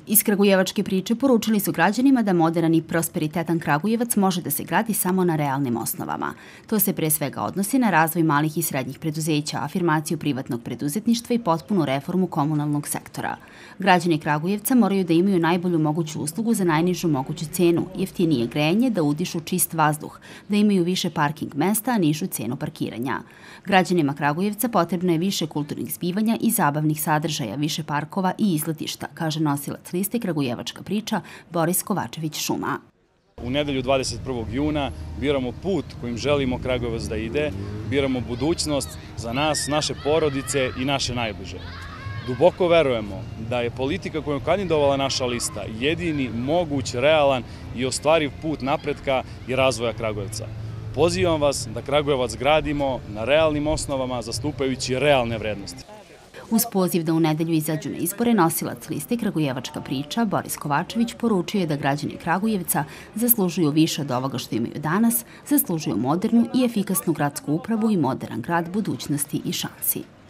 Iz kragujevačke priče poručili su građanima da moderan i prosperitetan Kragujevac može da se gradi samo na realnim osnovama. To se pre svega odnosi na razvoj malih i srednjih preduzeća, afirmaciju privatnog preduzetništva i potpunu reformu komunalnog sektora. Građani Kragujevca moraju da imaju najbolju moguću uslugu za najnižu moguću cenu, jeftinije grejanje, da udišu čist vazduh, da imaju više parking mesta, a nižu cenu parkiranja. Građanima Kragujevca potrebno je više kulturnih zbivanja i zabavnih sadržaja, više parkova i izletišta, kaže nosilac liste Kragujevačka priča Boris Kovačević-Šuma. U nedelju 21. juna biramo put kojim želimo Kragujevac da ide, biramo budućnost za nas, naše porodice i naše najbliže. Duboko verujemo da je politika koju je kandidovala naša lista jedini moguć, realan i ostvariv put napretka i razvoja Kragujevca. Pozivam vas da Kragujevac gradimo na realnim osnovama, zastupajući realne vrednosti. Uz poziv da u nedelju izađu na izbore, nosilac liste Kragujevačka priča Boris Kovačević poručio je da građani Kragujevca zaslužuju više od ovoga što imaju danas, zaslužuju modernu i efikasnu gradsku upravu i moderan grad budućnosti i šansi.